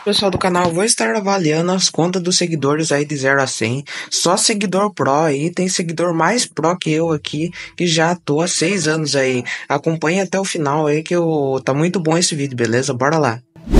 Pessoal do canal, vou estar avaliando as contas dos seguidores aí de 0 a 100. Só seguidor pro aí, tem seguidor mais pro que eu aqui, que já tô há 6 anos aí. Acompanhe até o final aí que tá muito bom esse vídeo, beleza? Bora lá.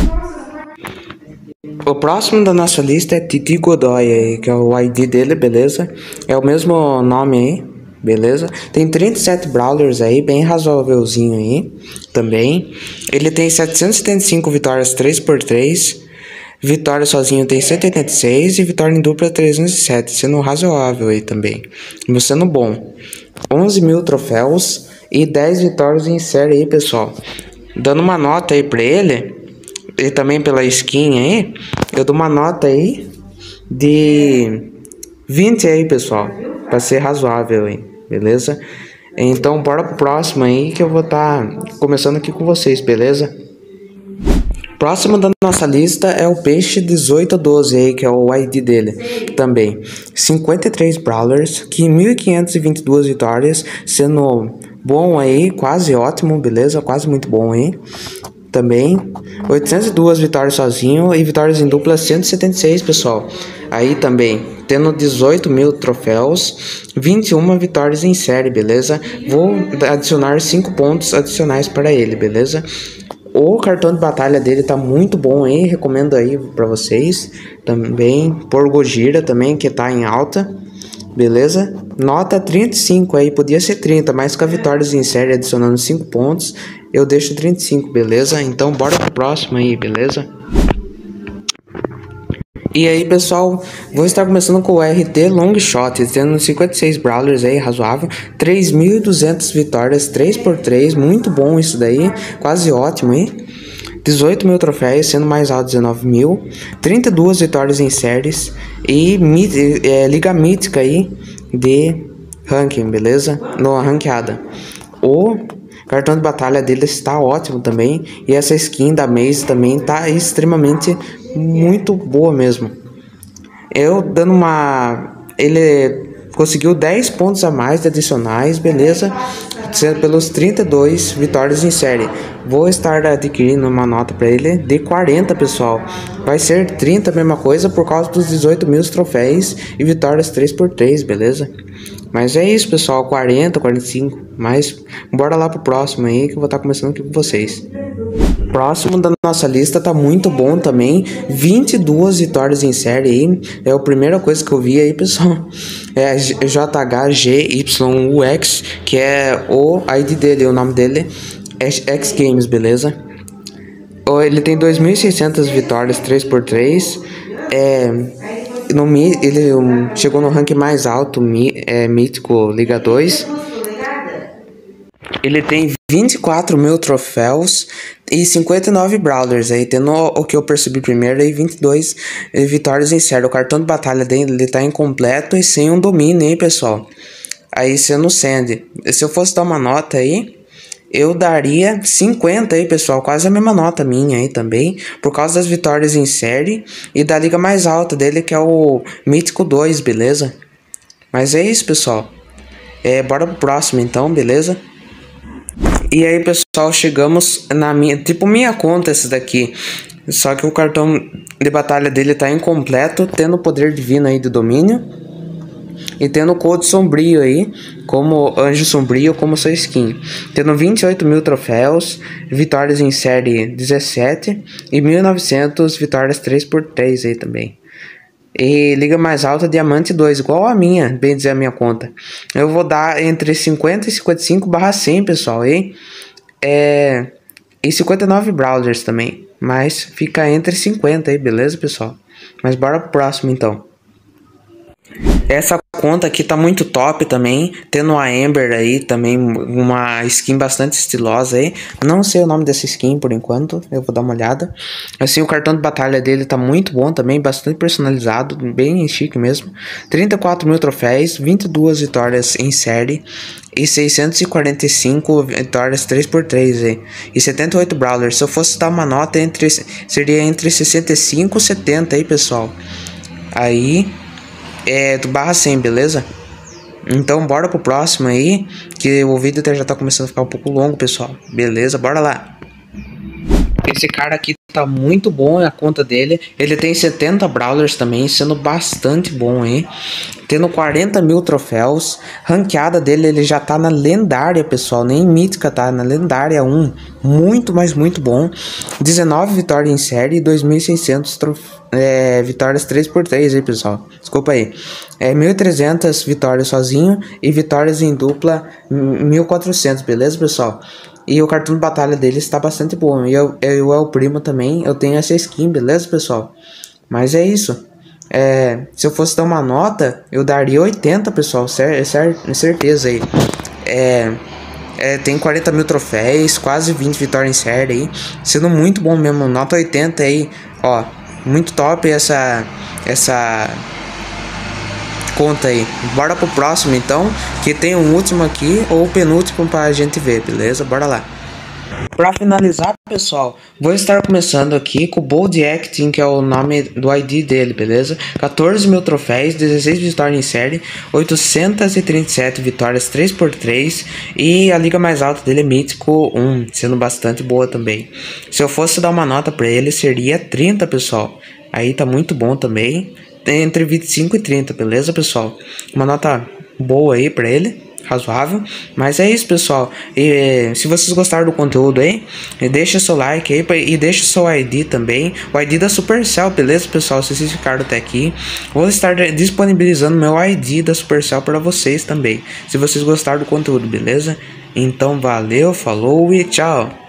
O próximo da nossa lista é Titi Godoy aí, que é o ID dele, beleza? É o mesmo nome aí, beleza? Tem 37 brawlers aí, bem razoávelzinho aí, também. Ele tem 775 vitórias 3x3. Vitória sozinho tem 186 e vitória em dupla 307, sendo razoável aí também, sendo bom. 11 mil troféus e 10 vitórias em série aí, pessoal. Dando uma nota aí pra ele, e também pela skin aí, eu dou uma nota aí de 20 aí, pessoal, pra ser razoável aí, beleza? Então bora pro próximo aí que eu vou estar começando aqui com vocês, beleza? Próximo da nossa lista é o Peixe 1812 aí, que é o ID dele também. 53 brawlers, que 1522 vitórias, sendo bom aí, quase ótimo, beleza? Quase muito bom aí. Também 802 vitórias sozinho e vitórias em dupla 176, pessoal. Aí também, tendo 18 mil troféus, 21 vitórias em série, beleza? Vou adicionar 5 pontos adicionais para ele, beleza? O cartão de batalha dele tá muito bom aí, recomendo aí pra vocês. Também, por Gojira também, que tá em alta, beleza? Nota 35 aí, podia ser 30, mas com a vitórias em série adicionando 5 pontos, eu deixo 35, beleza? Então bora pro próximo aí, beleza? E aí, pessoal, vou estar começando com o RT Longshot, tendo 56 brawlers aí, razoável, 3.200 vitórias, 3x3, muito bom isso daí, quase ótimo, hein? 18 mil troféus, sendo mais alto 19 mil, 32 vitórias em séries e liga mítica aí de ranking, beleza? No ranqueada. O cartão de batalha dele está ótimo também, e essa skin da Maze também tá extremamente muito boa mesmo. Eu dando ele conseguiu 10 pontos a mais de adicionais, beleza? Sendo pelos 32 vitórias em série. Vou estar adquirindo uma nota para ele de 40, pessoal. Vai ser 30 a mesma coisa por causa dos 18 mil troféus e vitórias 3x3, beleza? Mas é isso, pessoal, 40, 45. Mas bora lá pro próximo aí que eu vou estar começando aqui com vocês. Próximo da nossa lista tá muito bom também, 22 vitórias em série aí, é a primeira coisa que eu vi aí, pessoal, é JHGYUX, que é o ID dele, o nome dele é X Games, beleza? Ele tem 2.600 vitórias 3x3, ele chegou no rank mais alto, mítico Liga 2. Ele tem 24 mil troféus e 59 brawlers aí, tendo o que eu percebi primeiro aí, 22 vitórias em série. O cartão de batalha dele tá incompleto e sem um domínio, hein, pessoal? Aí sendo Sandy. Se eu fosse dar uma nota aí, eu daria 50 aí, pessoal, quase a mesma nota minha aí também, por causa das vitórias em série e da liga mais alta dele, que é o Mítico 2, beleza? Mas é isso, pessoal. Bora pro próximo então, beleza? E aí, pessoal, chegamos na minha conta essa daqui. Só que o cartão de batalha dele tá incompleto, tendo o poder divino aí do domínio e tendo o code sombrio aí, como anjo sombrio, como sua skin. Tendo 28 mil troféus, vitórias em série 17 e 1.900 vitórias 3x3 aí também. E liga mais alta diamante 2, igual a minha, bem dizer a minha conta. Eu vou dar entre 50 e 55/100, pessoal, e 59 brawlers também, mas fica entre 50 aí, beleza, pessoal? Mas bora pro próximo então. Essa conta aqui tá muito top também, tendo a Amber aí também, uma skin bastante estilosa aí. Não sei o nome dessa skin por enquanto, eu vou dar uma olhada. Assim, o cartão de batalha dele tá muito bom também, bastante personalizado, bem chique mesmo. 34 mil troféus, 22 vitórias em série e 645 vitórias 3x3 aí. E 78 brawlers. Se eu fosse dar uma nota, seria entre 65 e 70 aí, pessoal. Aí do /100, beleza? Então bora pro próximo aí, que o vídeo já tá começando a ficar um pouco longo, pessoal. Beleza, bora lá. Esse cara aqui Tá muito bom a conta dele. Ele tem 70 Brawlers também, sendo bastante bom, hein? Tendo 40 mil troféus. Ranqueada dele, ele já tá na lendária, pessoal. Nem mítica, tá? Na lendária 1. Muito, mas muito bom. 19 vitórias em série e 2.600 vitórias 3x3 aí, pessoal. Desculpa aí. 1.300 vitórias sozinho e vitórias em dupla 1.400, beleza, pessoal? E o cartão de batalha dele está bastante bom. E eu é o primo também. Eu tenho essa skin, beleza, pessoal? Mas é isso. Se eu fosse dar uma nota, eu daria 80, pessoal. Certeza aí. Tem 40 mil troféus, quase 20 vitórias em série aí. Sendo muito bom mesmo. Nota 80 aí. Ó, muito top essa conta aí. Bora pro próximo então, que tem um último aqui, ou o penúltimo pra gente ver, beleza? Bora lá. Para finalizar, pessoal, vou estar começando aqui com o Bold Acting, que é o nome do ID dele, beleza? 14 mil troféus, 16 vitórias em série, 837 vitórias 3x3 e a liga mais alta dele é Mítico 1, sendo bastante boa também. Se eu fosse dar uma nota para ele, seria 30, pessoal. Aí tá muito bom também, entre 25 e 30, beleza, pessoal? Uma nota boa aí para ele. Razoável, mas é isso, pessoal. E se vocês gostaram do conteúdo aí, deixa seu like aí e deixa seu ID também, o ID da Supercell, beleza, pessoal? Se vocês ficaram até aqui, vou estar disponibilizando meu ID da Supercell para vocês também, se vocês gostaram do conteúdo, beleza? Então valeu, falou e tchau.